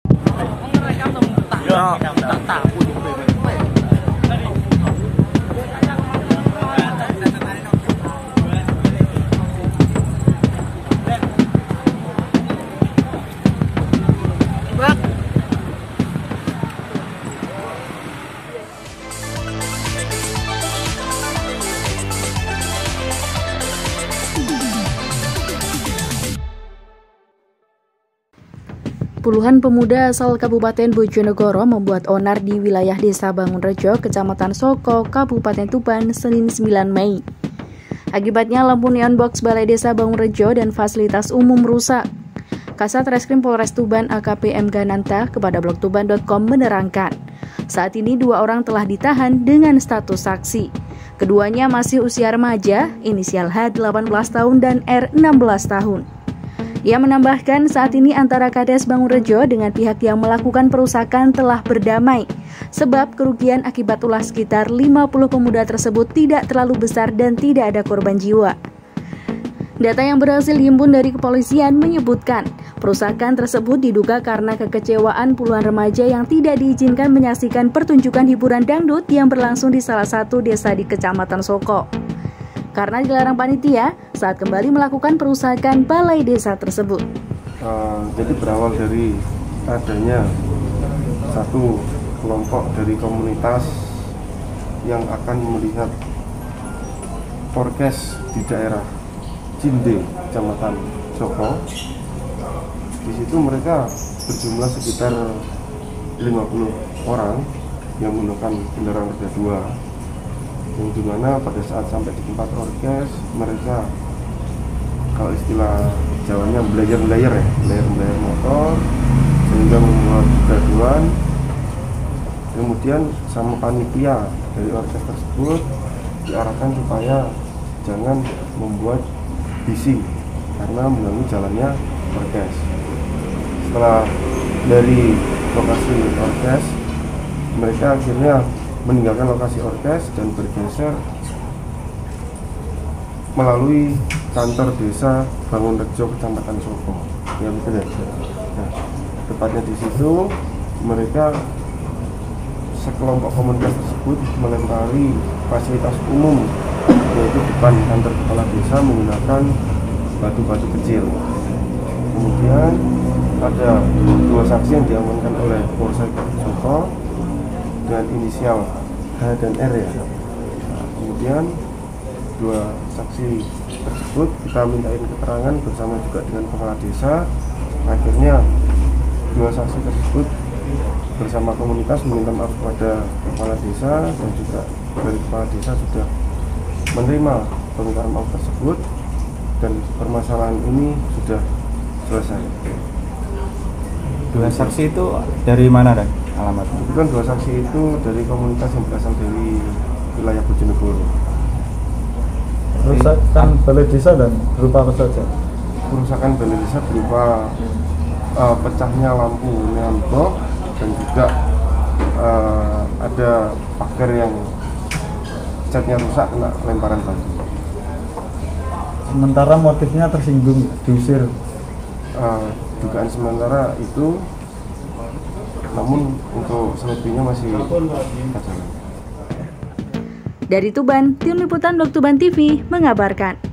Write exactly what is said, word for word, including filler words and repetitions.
Puluhan pemuda asal Kabupaten Bojonegoro membuat onar di wilayah Desa Bangunrejo, Kecamatan Soko, Kabupaten Tuban, Senin sembilan Mei. Akibatnya lampu neon box Balai Desa Bangunrejo dan fasilitas umum rusak. Kasat Reskrim Polres Tuban A K P M Gananta kepada blog tuban titik com menerangkan, saat ini dua orang telah ditahan dengan status saksi. Keduanya masih usia remaja, inisial H delapan belas tahun dan R enam belas tahun. Ia menambahkan saat ini antara Kades Bangunrejo dengan pihak yang melakukan perusakan telah berdamai, sebab kerugian akibat ulah sekitar lima puluh pemuda tersebut tidak terlalu besar dan tidak ada korban jiwa. Data yang berhasil dihimpun dari kepolisian menyebutkan, perusakan tersebut diduga karena kekecewaan puluhan remaja yang tidak diizinkan menyaksikan pertunjukan hiburan dangdut yang berlangsung di salah satu desa di Kecamatan Soko. Karena dilarang panitia saat kembali melakukan perusakan balai desa tersebut. Uh, jadi berawal dari adanya satu kelompok dari komunitas yang akan melihat orkes di daerah Cinde, Kecamatan Soko. Di situ mereka berjumlah sekitar lima puluh orang yang menggunakan kendaraan roda dua. Yang dimana pada saat sampai di tempat orkes mereka, kalau istilah Jawanya, belayar-belayar ya, belayar-belayar motor sehingga membuat kegaduhan. Kemudian sama panitia dari orkes tersebut diarahkan supaya jangan membuat bising karena mengganggu jalannya orkes. Setelah dari lokasi orkes, mereka akhirnya meninggalkan lokasi orkes dan bergeser melalui kantor desa Bangunrejo, Kecamatan Soko. Ya betul ya. Nah, tepatnya di situ mereka sekelompok komunitas tersebut melempari fasilitas umum, yaitu depan kantor kepala desa menggunakan batu-batu kecil. Kemudian ada dua saksi yang diamankan oleh Polsek Soko dengan inisial H dan R ya. Nah, kemudian dua saksi tersebut kita mintain keterangan bersama juga dengan kepala desa. Akhirnya dua saksi tersebut bersama komunitas meminta maaf kepada kepala desa dan juga dari kepala desa sudah menerima permintaan maaf tersebut dan permasalahan ini sudah selesai. Dua saksi itu dari mana dan alamatnya? Itu kan dua saksi itu dari komunitas yang berasal dari wilayah Bojonegoro. Kerusakan balai desa dan berupa apa saja? Kerusakan balai desa berupa uh, pecahnya lampu neon box dan juga uh, ada pagar yang catnya rusak kena lemparan batu. Sementara motifnya tersinggung, diusir. Uh, dugaan sementara itu, namun untuk selebihnya masih kita jalan. Dari Tuban, tim liputan Blog Tuban T V mengabarkan.